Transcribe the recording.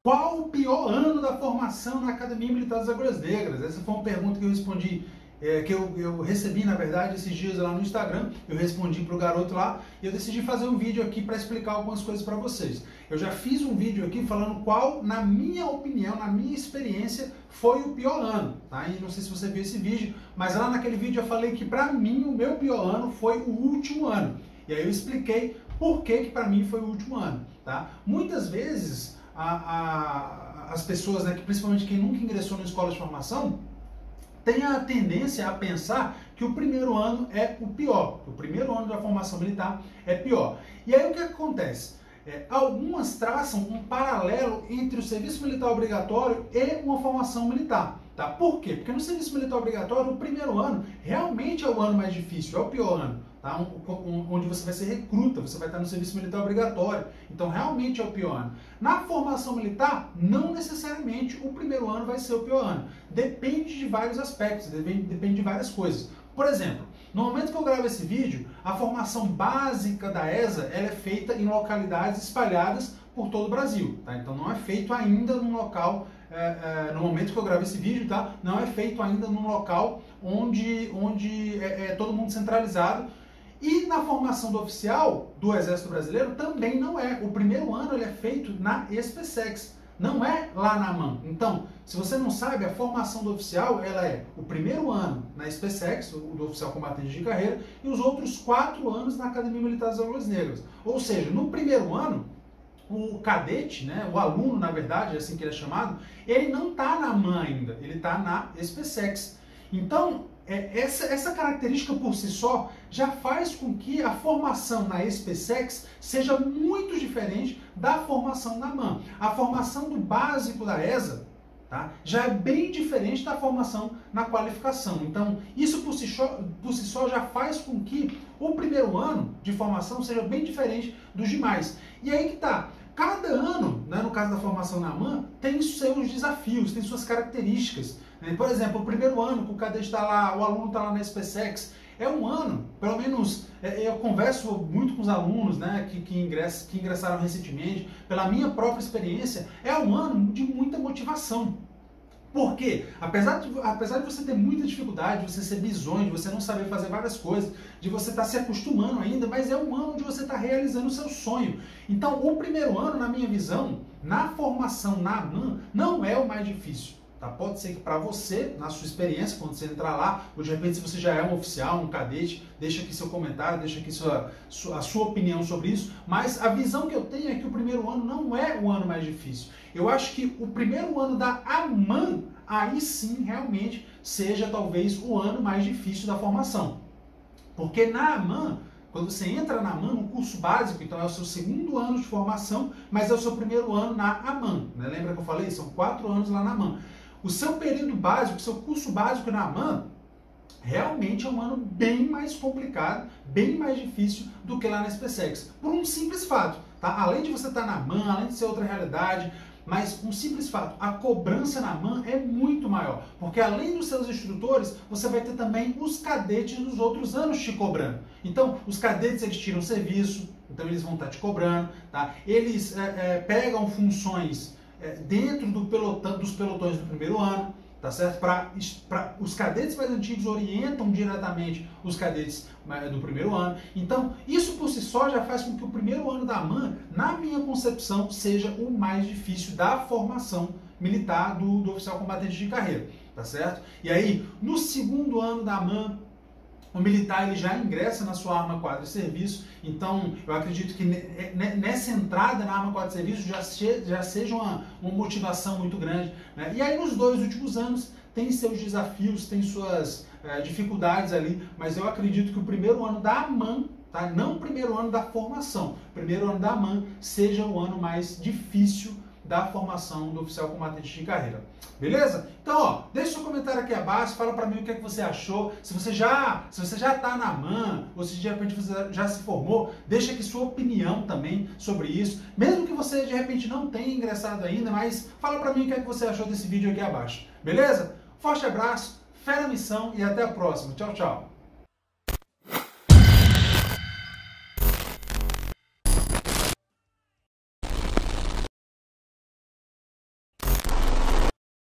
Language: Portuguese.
Qual o pior ano da formação na Academia Militar das Agulhas Negras? Essa foi uma pergunta que eu respondi, que eu recebi, na verdade, esses dias lá no Instagram. Eu respondi para o garoto lá e eu decidi fazer um vídeo aqui para explicar algumas coisas para vocês. Eu já fiz um vídeo aqui falando qual, na minha opinião, na minha experiência, foi o pior ano, tá? E não sei se você viu esse vídeo, mas lá naquele vídeo eu falei que para mim o meu pior ano foi o último ano. E aí eu expliquei por que para mim foi o último ano, tá? Muitas vezes as pessoas, né, que principalmente quem nunca ingressou na escola de formação, tem a tendência a pensar que o primeiro ano é o pior, o primeiro ano da formação militar é pior. E aí o que acontece? Algumas traçam um paralelo entre o serviço militar obrigatório e uma formação militar. Tá? Por quê? Porque no serviço militar obrigatório, o primeiro ano realmente é o ano mais difícil, é o pior ano. Tá? Onde você vai ser recruta, você vai estar no serviço militar obrigatório. Então, realmente é o pior ano. Na formação militar, não necessariamente o primeiro ano vai ser o pior ano. Depende de vários aspectos, depende de várias coisas. Por exemplo, no momento que eu gravo esse vídeo, a formação básica da ESA ela é feita em localidades espalhadas por todo o Brasil. Tá? Então, não é feito ainda num local... no momento que eu gravo esse vídeo, tá? Não é feito ainda num local onde é todo mundo centralizado. E na formação do oficial do Exército Brasileiro também não é. O primeiro ano ele é feito na SPSEX, não é lá na AMAN. Então, se você não sabe, a formação do oficial ela é o primeiro ano na SPSEX, do oficial combatente de carreira, e os outros 4 anos na Academia Militar das Agulhas Negras. Ou seja, no primeiro ano, o cadete, né, o aluno, na verdade, é assim que ele é chamado, ele não está na AMAN ainda, ele está na SPSEX. Então, essa característica por si só já faz com que a formação na SPSEX seja muito diferente da formação na AMAN. A formação do básico da ESA, tá, já é bem diferente da formação na qualificação. Então, isso por si só já faz com que o primeiro ano de formação seja bem diferente dos demais. E aí que tá. Cada ano, né, no caso da formação na AMAN, tem seus desafios, tem suas características. Por exemplo, o primeiro ano que o cadete está lá, o aluno está lá na SPSEX, é um ano, pelo menos eu converso muito com os alunos, né, que ingressaram recentemente, pela minha própria experiência, é um ano de muita motivação. Por quê? Apesar de você ter muita dificuldade, de você ser bizonho, de você não saber fazer várias coisas, de você estar se acostumando ainda, mas é um ano onde você está realizando o seu sonho. Então, o primeiro ano, na minha visão, na formação na AMAN, não é o mais difícil. Tá? Pode ser que para você, na sua experiência, quando você entrar lá, ou de repente se você já é um oficial, um cadete, deixa aqui seu comentário, deixa aqui a sua opinião sobre isso, mas a visão que eu tenho é que o primeiro ano não é o ano mais difícil. Eu acho que o primeiro ano da AMAN, aí sim, realmente, seja talvez o ano mais difícil da formação. Porque na AMAN, quando você entra na AMAN, no curso básico, então é o seu segundo ano de formação, mas é o seu primeiro ano na AMAN. Né? Lembra que eu falei? São 4 anos lá na AMAN. O seu período básico, o seu curso básico na AMAN, realmente é um ano bem mais complicado, bem mais difícil do que lá na SPSEX. Por um simples fato, tá? Além de você estar na AMAN, além de ser outra realidade, mas um simples fato, a cobrança na AMAN é muito maior, porque além dos seus instrutores, você vai ter também os cadetes dos outros anos te cobrando. Então, os cadetes eles tiram serviço, então eles vão estar te cobrando, tá? Eles pegam funções dentro dos pelotões do primeiro ano, tá certo? Os cadetes mais antigos orientam diretamente os cadetes do primeiro ano. Então, isso por si só já faz com que o primeiro ano da AMAN, na minha concepção, seja o mais difícil da formação militar do oficial combatente de carreira, tá certo? E aí, no segundo ano da AMAN, o militar ele já ingressa na sua arma quadra de serviço, então eu acredito que nessa entrada na arma quadra de serviço já seja uma motivação muito grande. Né? E aí nos 2 últimos anos tem seus desafios, tem suas dificuldades ali, mas eu acredito que o primeiro ano da AMAN, tá? Não o primeiro ano da formação, o primeiro ano da AMAN seja o ano mais difícil da formação do oficial combatente de carreira. Beleza? Então, ó, deixa seu comentário aqui abaixo, fala pra mim o que é que você achou. Se você já tá na AMAN, ou se de repente você já se formou, deixa aqui sua opinião também sobre isso. Mesmo que você de repente não tenha ingressado ainda, mas fala pra mim o que é que você achou desse vídeo aqui abaixo. Beleza? Forte abraço, fé na missão e até a próxima. Tchau, tchau.